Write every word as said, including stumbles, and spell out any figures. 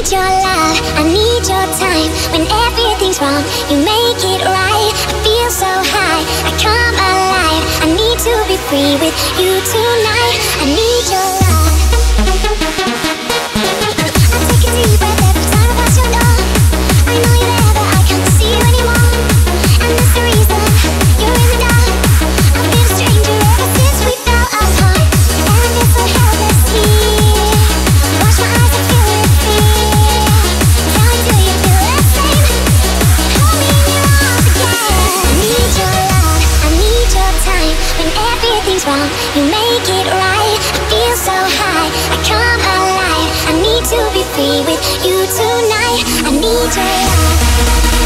need your love, I need your time. When everything's wrong, you make it right. I feel so high, I come alive. I need to be free with you tonight. I need your love. I take a deep breath every time I pass your door. I know you're there, but I can't see you anymore. And that's the reason you're in the dark. I've been a stranger ever since we fell apart. And I feel so helpless here. Wash my eyes and fill with fear. Tell me, do you feel the same? Hold me in your arms again. I need your love, I need your time. When everything's wrong, you make it right. I feel so high, I come alive. I need to be free with you tonight. I need your love.